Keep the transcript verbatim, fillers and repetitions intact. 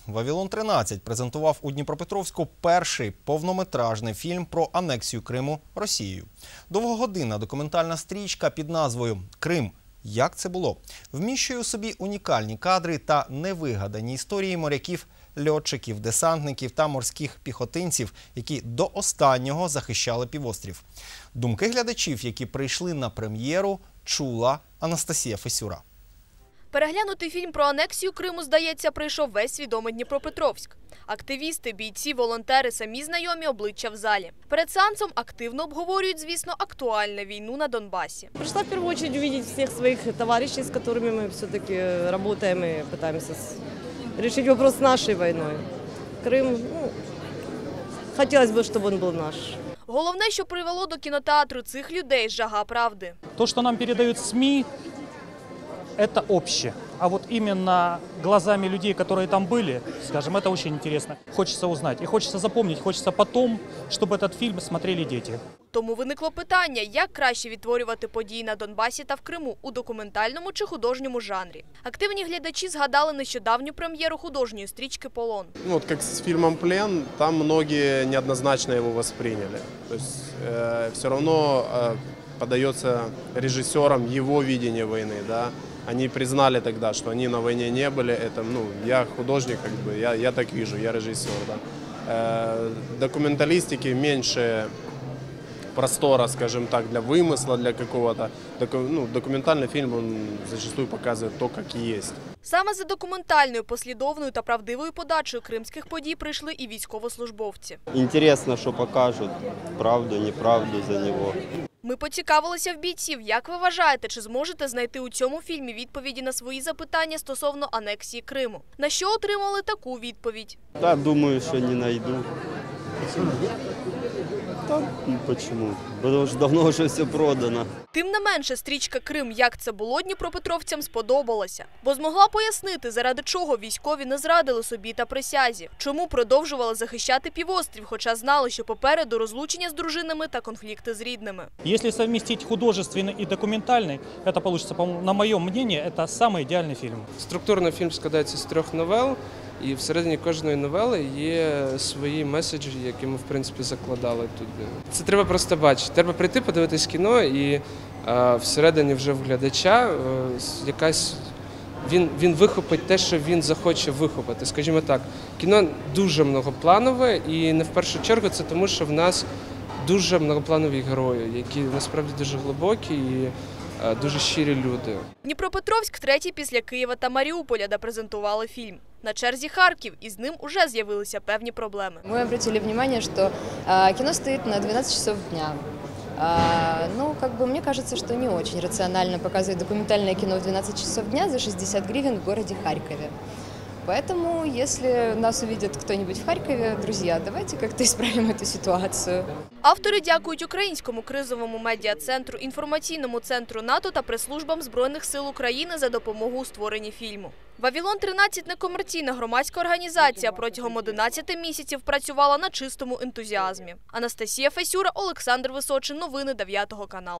«Вавилон тринадцять» презентував у Дніпропетровську перший повнометражний фільм про анексію Криму Росією. Довгогодинна документальна стрічка під назвою «Крим. Як це було?» вміщує у собі унікальні кадри та невигадані історії моряків, льотчиків, десантників та морських піхотинців, які до останнього захищали півострів. Думки глядачів, які прийшли на прем'єру, чула Анастасія Фесюра. Переглянути фільм про анексію Криму, здається, прийшов весь свідомий Дніпропетровськ. Активісти, бійці, волонтери, самі знайомі обличчя в залі. Перед сеансом активно обговорюють, звісно, актуальну війну на Донбасі. Пришла в первую очередь увидеть всех своих товарищей, с которыми мы все-таки работаем и пытаемся решить вопрос с нашей войной. Крым, ну, хотелось бы, чтобы он был наш. Головне, що привело до кінотеатру цих людей – жага правди. То, что нам передают СМИ, это общее. А вот именно глазами людей, которые там были, скажем, это очень интересно. Хочется узнать и хочется запомнить, хочется потом, чтобы этот фильм смотрели дети. Тому виникло питання, як краще відтворювати події на Донбасі та в Криму у документальному чи художньому жанрі. Активні глядачі згадали нещодавню прем'єру художньої стрічки «Полон». Ну, вот как с фильмом «Плен», там многие неоднозначно его восприняли. То есть э, все равно э, подается режиссерам его видение войны, да. Они признали тогда, что они на войне не были. Это, ну, я художник, как бы, я, я так вижу, я режиссер. Да. Э, документалистики меньше простора, скажем так, для вымысла, для какого-то. Доку, ну, документальный фильм, он зачастую показывает то, как есть. Саме за документальною, послідовною та правдивою подачею кримських подій прийшли і військовослужбовці. Інтересно, що покажуть, правду, неправду за нього. Ми поцікавилися в бійців. Як ви вважаєте, чи зможете знайти у цьому фільмі відповіді на свої запитання стосовно анексії Криму? На що отримали таку відповідь? Так, думаю, що не знайду. Так, ну, чому? Тому що давно вже все продано. Тим не менше, стрічка «Крим. Як це було» дніпропетровцям сподобалася. Бо змогла пояснити, заради чого військові не зрадили собі та присязі. Чому продовжували захищати півострів, хоча знали, що попереду розлучення з дружинами та конфлікти з рідними. Если совместить художественный и документальный, это получится, по-моему, на моем мнении, это самый идеальный фильм. Структурно фільм складається з трьох новел, і всередині кожної новели є свої меседжі, які ми, в принципі, закладали туди. Це треба просто бачити. Треба прийти, подивитись кіно, і е, всередині вже в глядача е, якась... Він, він вихопить те, що він захоче вихопити. Скажімо так, кіно дуже многопланове, і не в першу чергу це тому, що в нас дуже многопланові герої, які насправді дуже глибокі і дуже щирі люди. Дніпропетровськ третій після Києва та Маріуполя, де презентували фільм. На черзі Харків, і з ним уже з'явилися певні проблеми. Ми обратили увагу, що э, кіно стоїть на двенадцать часов дня. А, ну, как бы мне кажется, что не очень рационально показывать документальное кино в двенадцать часов дня за шестьдесят гривен в городе Харькове. Поэтому, если нас увидит кто-нибудь в Харькове, друзья, давайте как-то исправим эту ситуацию. Автори дякують Українському кризовому медіа-центру, інформаційному центру НАТО та прес-службам Збройних сил України за допомогу у створенні фільму. «Вавилон тринадцять» – некомерційна громадська організація. Протягом одинадцяти місяців працювала на чистому ентузіазмі. Анастасія Фесюра, Олександр Височин. Новини дев'ятого каналу.